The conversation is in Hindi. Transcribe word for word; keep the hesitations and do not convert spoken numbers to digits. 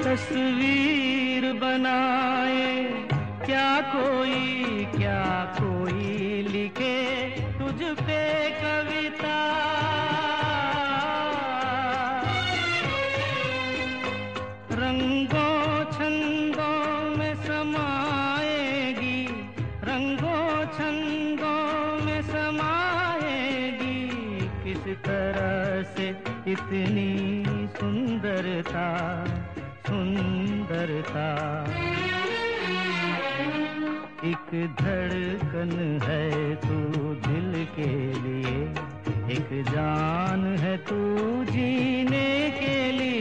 तस्वीर बनाए क्या कोई, क्या कोई लिखे तुझ पे कविता। रंगों छंदों में समाएगी, रंगों छंदों में समाएगी, किस तरह से इतनी सुंदरता, सुंदरता। एक धड़कन है तू दिल के लिए, एक जान है तू जीने के लिए।